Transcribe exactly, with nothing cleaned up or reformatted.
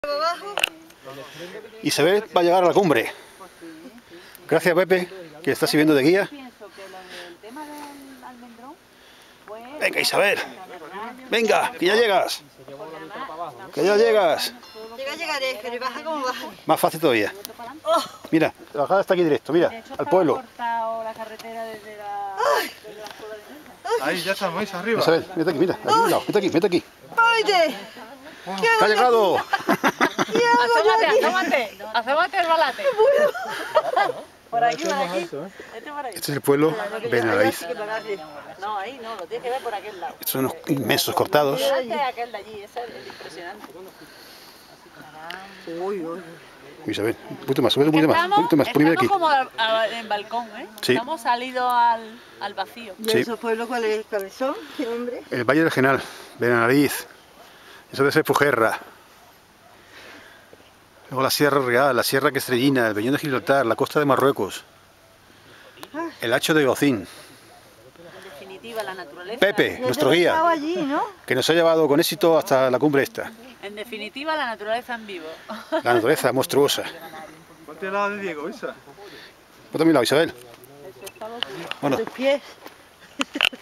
Isabel va a llegar a la cumbre. Gracias, Pepe, que está sirviendo de guía. Venga, Isabel. Venga, que ya llegas. Que ya llegas. Llega, llegaré, pero baja como baja. Más fácil todavía. Mira, la bajada está aquí directo, mira, al pueblo. Ahí, ya estamos, arriba. Isabel, mete aquí, mira, aquí, mira, mete aquí, mete aquí. ¡Oye! ¡Que ha llegado! Asómate, asómate, asómate el balate. Por aquí, por aquí. Este por ahí. Este es el pueblo Benalariz. No, ahí no, lo tienes que ver por aquel lado. Estos son unos inmensos cortados. Este es aquel de allí, ese es impresionante. Uy, uy. Isabel, un poquito más, un poquito más, un poquito más, Estamos, ponme aquí. estamos como a- a- en balcón, ¿eh? Sí. Estamos salidos al, al vacío. ¿Y Sí. esos pueblos cuáles cuáles son? ¿Qué nombre? El Valle del Genal, Benalariz. Eso debe ser Fujerra. Luego la Sierra Real, la Sierra Castellina, el Peñón de Gibraltar, la costa de Marruecos. El Hacho de Gocín. En definitiva, la naturaleza. Pepe, Ya nuestro te he guía, estado allí, ¿no? que nos ha llevado con éxito hasta la cumbre esta. En definitiva, la naturaleza en vivo. La naturaleza monstruosa. Ponte al lado de Diego, Isa. Ponte a mi lado, Isabel. Bueno, Tus pies.